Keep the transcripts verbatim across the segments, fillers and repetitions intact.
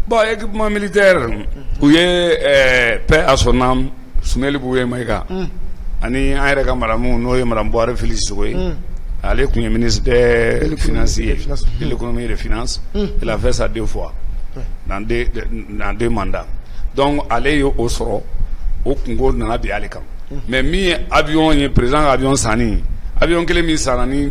Bon, équipement militaire, où y est paix à son âme, Soumeli Boué Maïga. Ani Aïreka Maramou, Noé Maramboire, Félix Soué. Allez, qu'on est ministre des Financiers, de l'économie et des finances. Il a fait ça deux fois, dans deux, dans deux mandats. Donc, allez au Soro, au Congo, dans la Bialekam. Mais mi avion, il présent avion Sani. Avion que les mis Sanani,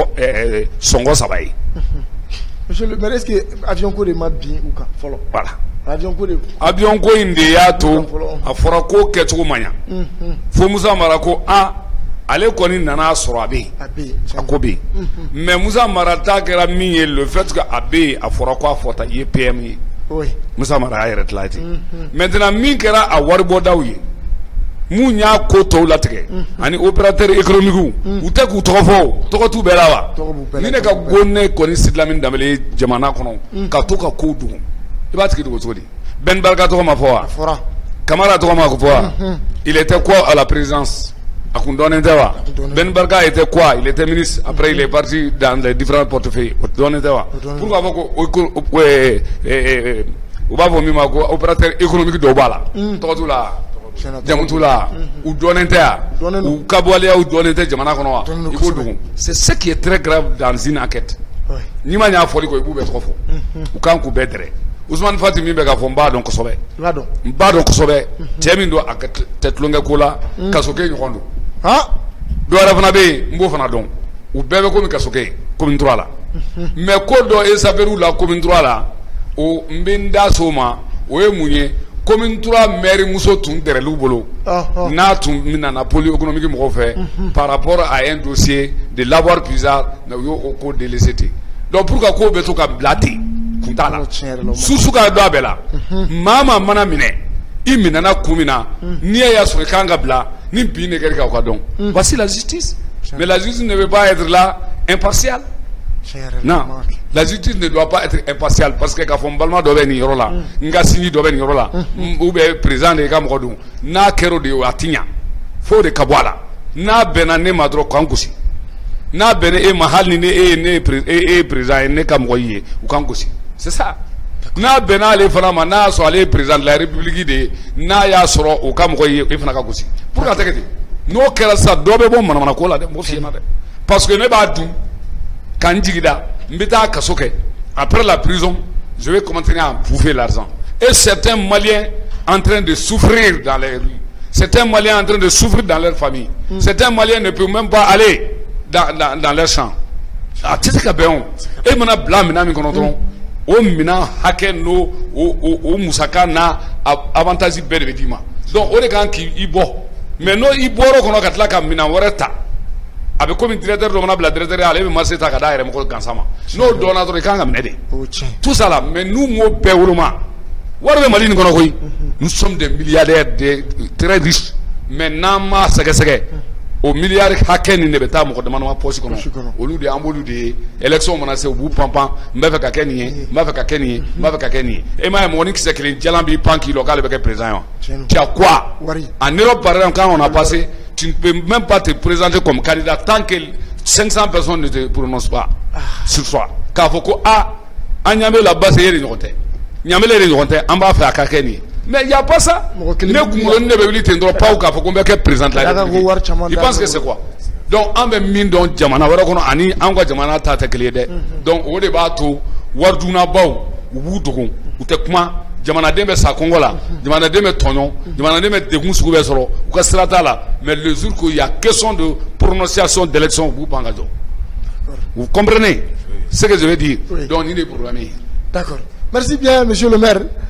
Songo Sabaye. Monsieur le maire, est-ce que avion ko de ma bien ou quoi? Voilà. Avion ko de. Avion ko inde ya to a fora ko ketu manya. Fo Musa Marako a ale koni nana soro abe. Abe. Akobe. Mais Musa Marata kera minye le fait que abe a fora ko a fota ye P M I. Oui. Musa Mara a retlati. Maintenant min kera a warbo dawi. Mounya koto latige ani opérateur économique ou te ku tofo to ko tu belawa ni ne ka gonne ko ni sidlamin damele jamana kono ka to ka ko du ibati ki do sodi Ben Barka to ma foa Camara to ma ko foa il était quoi à la présidence akundone ndewa Ben Barka était quoi il était ministre après il est parti dans les différents portefeuilles donne ndewa pourquoi ko eh eh ou ba vo mi ma ko opérateur économique do bala to to la Jamutula ou Donenta ou Kaboualia ou Donenta Jamana Konoa. C'est ce qui est très grave dans une enquête. Ni mania folie ko ibube trop fort. Ou kan ku bedre. Ousmane Fatimi be ga fomba donc sobe. Bado. Bado ko sobe. Temindo ak tetlonga kola kasoke nyondo. Ah do ara fana be mbo fana don. Ou bebe ko mi kasoke commune trois la. Mais ko do e saberu la commune trois la o mbinda soma o e munye commune trois maire muso tun derelu bolo n'a tun mina na poli économique mo fait par rapport à un dossier de l'avoir bizarre na yo au code de l'E donc pourquoi ko beto ka blati kuntala susu ka do abela mama mana mine imina na kumina ni ya so kanga bla ni bine keri ka don voici la justice mais la justice ne veut pas être là impartiale. Non, la justice ne doit pas être impartiale parce que quand on balma doit venir là, nga signi doit venir là, ou bien président de Cameroun, na kero de atinya, faut de kabwala, na benane madro kangusi, na bene e mahal ni ne e ne e président ne Cameroun ou kangusi, c'est ça. Na bena le fana na so ale président de la République de na ya soro au Cameroun e fana kangusi. Pourquoi t'es no kera sa dobe bon mana ko la de mo fiena de parce que ne ba dum Kandigida, Mbita Kasoke, après la prison, je vais continuer à bouffer l'argent. Et certains Maliens en train de souffrir dans les rues, certains Maliens en train de souffrir dans leur famille, mm. certains Maliens ne peuvent même pas aller dans, dans, dans leur champ. Ah, tu sais qu'à Béon, et mon blâme, mina mi konotron, o mina haken no, o musaka na avantage belle vedima. Donc, on est quand qui ibo, mais non ibo kono katla kam mina wareta. Avec comme directeur de mon abla directeur allez me marcher ta kada mo kansama no donateur kanga menede tout ça là mais nous mo peuruma warbe malini kono koy nous sommes des milliardaires des très riches mais nama sege sege au milliard haken ne beta mo de manwa poche kono olu de ambolu de élection mona se bu pampan mbefe ka keniye mbefe ka keniye mbefe ka keniye et moi mon qui c'est que les jalambi panki local avec président tu as quoi en Europe par exemple quand on a passé tu ne peux même pas te présenter comme candidat tant que cinq cents personnes ne te prononcent pas ah. sur soi. Car faut que ah, on y a la base et les gens, il y a les gens, on va faire kakeni. Mais il n'y a pas ça. Mais qu'on ne veut pas ou qu'on veut présenter la République. Il pense que c'est quoi? Donc on veut mine donc jamana, voilà qu'on a ni angwa jamana tata kelede. Donc au débat tout, warduna bao, ou boudou, ou te comment? Jamana dembe sa Congola, jamana dembe tonyon, jamana dembe degun soube soro, ou ka strata là, mais le jour qu'il y a question de prononciation d'élection, vous pangado. Vous comprenez ce que je veux dire? Oui. Donc il est programmé. D'accord. Merci bien, monsieur le maire.